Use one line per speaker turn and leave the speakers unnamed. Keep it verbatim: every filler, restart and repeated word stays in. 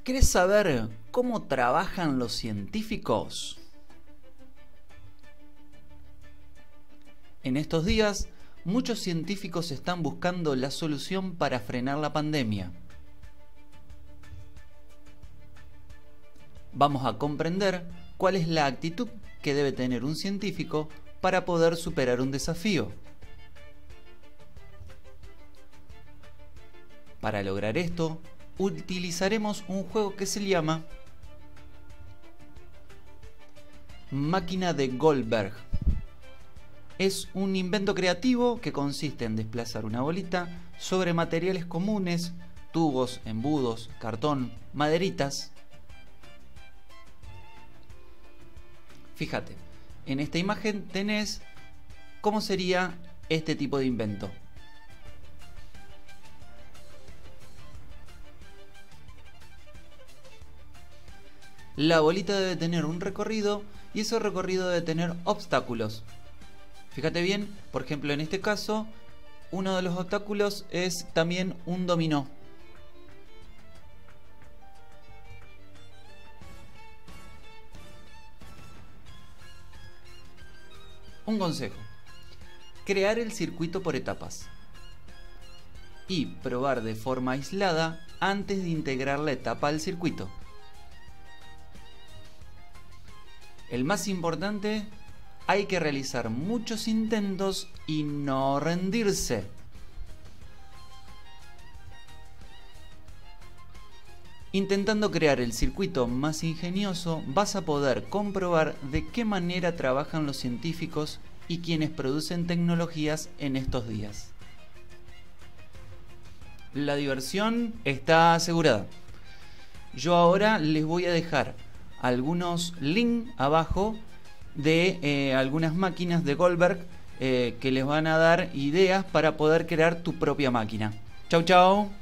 ¿Querés saber cómo trabajan los científicos? En estos días, muchos científicos están buscando la solución para frenar la pandemia. Vamos a comprender cuál es la actitud que debe tener un científico para poder superar un desafío. Para lograr esto, utilizaremos un juego que se llama Máquina de Goldberg. Es un invento creativo que consiste en desplazar una bolita sobre materiales comunes, tubos, embudos, cartón, maderitas. Fíjate, en esta imagen tenés cómo sería este tipo de invento. La bolita debe tener un recorrido y ese recorrido debe tener obstáculos. Fíjate bien, por ejemplo en este caso, uno de los obstáculos es también un dominó. Un consejo: crear el circuito por etapas y probar de forma aislada antes de integrar la etapa al circuito. El más importante, hay que realizar muchos intentos y no rendirse. Intentando crear el circuito más ingenioso, vas a poder comprobar de qué manera trabajan los científicos y quienes producen tecnologías en estos días. La diversión está asegurada. Yo ahora les voy a dejar algunos links abajo de eh, algunas máquinas de Goldberg eh, que les van a dar ideas para poder crear tu propia máquina. Chau chau.